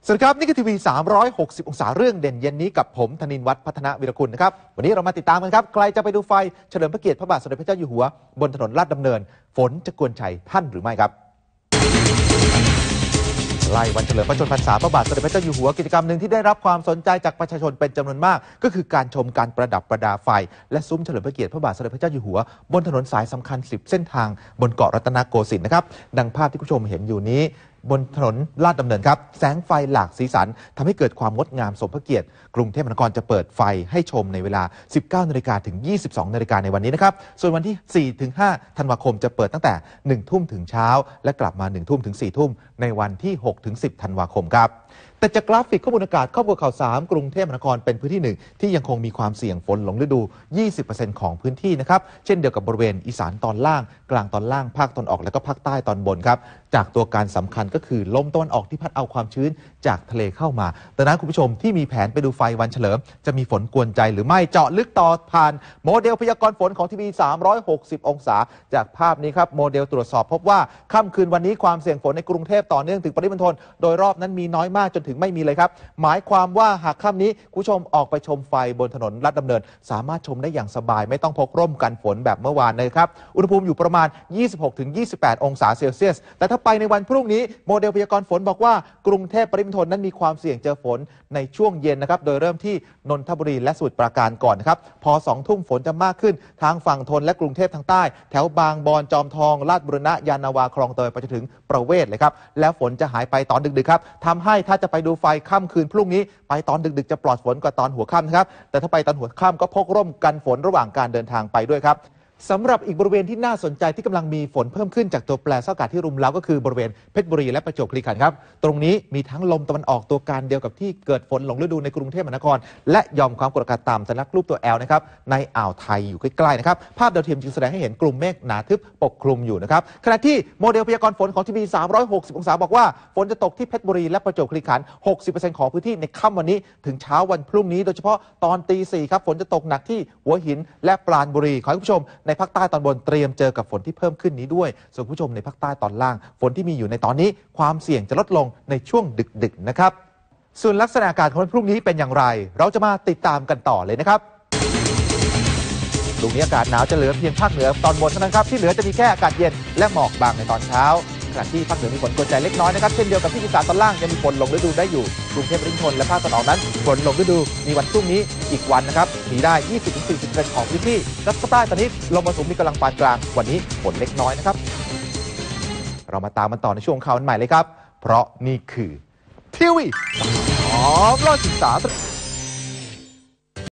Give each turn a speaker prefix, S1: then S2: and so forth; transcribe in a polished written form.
S1: สวัสดีครับนี่คือทีวี360องศาเรื่องเด่นเย็นนี้กับผมธนินทร์วัฒน์พัฒนวิรคุณนะครับวันนี้เรามาติดตามกันครับใครจะไปดูไฟเฉลิมพระเกียรติพระบาทสมเด็จพระเจ้าอยู่หัวบนถนนลาดดำเนินฝนจะกวนชัยท่านหรือไม่ครับไล่วันเฉลิมพระชนมพรรษาพระบาทสมเด็จพระเจ้าอยู่หัวกิจกรรมหนึ่งที่ได้รับความสนใจจากประชาชนเป็นจำนวนมากก็คือการชมการประดับประดาไฟและซุ้มเฉลิมพระเกียรติพระบาทสมเด็จพระเจ้าอยู่หัวบนถนนสายสำคัญ10เส้นทางบนเกาะรัตนโกสินทร์นะครับดังภาพที่คุณผู้ชมเห็นอยู่นี้บนถนนลาดดำเนินครับแสงไฟหลากสีสันทำให้เกิดความงดงามสมพระเกียรติกรุงเทพมหานครจะเปิดไฟให้ชมในเวลา 19 นาฬิกาถึง 22 นาฬิกาในวันนี้นะครับส่วนวันที่ 4 ถึง 5 ธันวาคมจะเปิดตั้งแต่ 1 ทุ่มถึงเช้าและกลับมา 1 ทุ่มถึง 4 ทุ่มในวันที่ 6 ถึง 10 ธันวาคมครับแต่จากกราฟิกข้อมูลอากาศครอบครัวข่าว3กรุงเทพมหานครเป็นพื้นที่หนึ่งที่ยังคงมีความเสี่ยงฝนหลงฤดู 20% ของพื้นที่นะครับเช่นเดียวกับบริเวณอีสานตอนล่างกลางตอนล่างภาคตอนออกและก็ภาคใต้ตอนบนครับจากตัวการสำคัญก็คือลมตะวันออกที่พัดเอาความชื้นจากทะเลเข้ามาดังนั้นคุณผู้ชมที่มีแผนไปดูไฟวันเฉลิมจะมีฝนกวนใจหรือไม่เจาะลึกต่อผ่านโมเดลพยากรณ์ฝนของทีวี360องศาจากภาพนี้ครับโมเดลตรวจสอบพบว่าค่ำคืนวันนี้ความเสี่ยงฝนในกรุงเทพต่อเนื่องถึงปริมณฑลโดยรอบนั้นมีน้อยมากจนถึงไม่มีเลยครับหมายความว่าหากค่ำนี้คุณผู้ชมออกไปชมไฟบนถนนลาดดำเนินสามารถชมได้อย่างสบายไม่ต้องพกร่มกันฝนแบบเมื่อวานนะครับอุณหภูมิอยู่ประมาณ 26-28 องศาเซลเซียสแต่ถ้าไปในวันพรุ่งนี้โมเดลพยากรณ์ฝนบอกว่ากรุงเทพปริมณฑลนั้นมีความเสี่ยงเจอฝนในช่วงเย็นนะครับโดยเริ่มที่นนทบุรีและสมุทรปราการก่อนนะครับพอ 2 ทุ่มฝนจะมากขึ้นทางฝั่งธนและกรุงเทพทางใต้แถวบางบอนจอมทองลาดบุรณะยานนาวาคลองเตยไปจนถึงประเวศเลยครับแล้วฝนจะหายไปตอนดึกๆครับทำให้ถ้าจะไปดูไฟค่ำคืนพรุ่งนี้ไปตอนดึกๆจะปลอดฝนกว่าตอนหัวค่ำนะครับแต่ถ้าไปตอนหัวค่ำก็พกร่มกันฝนระหว่างการเดินทางไปด้วยครับสำหรับอีกบริเวณที่น่าสนใจที่กำลังมีฝนเพิ่มขึ้นจากตัวแปรสภาพอากาศที่รุมเร้าก็คือบริเวณเพชรบุรีและประจวบคีรีขันธ์ครับตรงนี้มีทั้งลมตะวันออกตัวการเดียวกับที่เกิดฝนหลงฤดูในกรุงเทพมหานครและหย่อมความกดอากาศต่ำสัญลักษณ์รูปตัว L นะครับในอ่าวไทยอยู่ใกล้ๆนะครับภาพดาวเทียมจึงแสดงให้เห็นกลุ่มเมฆหนาทึบปกคลุมอยู่นะครับขณะที่โมเดลพยากรณ์ฝนของทีวี360องศาบอกว่าฝนจะตกที่เพชรบุรีและประจวบคีรีขันธ์ 60% ของพื้นที่ในค่ำวันนี้ถึงเช้าวันพรุ่งนี้โดยเฉพาะตอนตี 4ครับฝนจะตกหนักที่หัวหินและปราณบุรีขอให้ผู้ชมในภาคใต้ตอนบนเตรียมเจอกับฝนที่เพิ่มขึ้นนี้ด้วยส่วนผู้ชมในภาคใต้ตอนล่างฝนที่มีอยู่ในตอนนี้ความเสี่ยงจะลดลงในช่วงดึกๆนะครับส่วนลักษณะอากาศของวันพรุ่งนี้เป็นอย่างไรเราจะมาติดตามกันต่อเลยนะครับตรงนี้อากาศหนาวจะเหลือเพียงภาคเหนือตอนบนเท่านั้นครับที่เหลือจะมีแค่อากาศเย็นและหมอกบางในตอนเช้าขณะที่ภาคเหนือมีฝนกวนใจเล็กน้อยนะครับเช่นเดียวกับที่อีสานตอนล่างยังมีฝนหลงฤดูได้อยู่กรุงเทพปริมณฑลและภาคตะวันออกนั้นฝนหลงฤดูมีวันพรุ่งนี้อีกวันนะครับมีได้ 20-40% ของพื้นที่และภาคใต้ตอนนี้ลมมรสุมมีกำลังปานกลางวันนี้ฝนเล็กน้อยนะครับเรามาตามมันต่อในช่วงข่าวใหม่เลยครับเพราะนี่คือทีวี360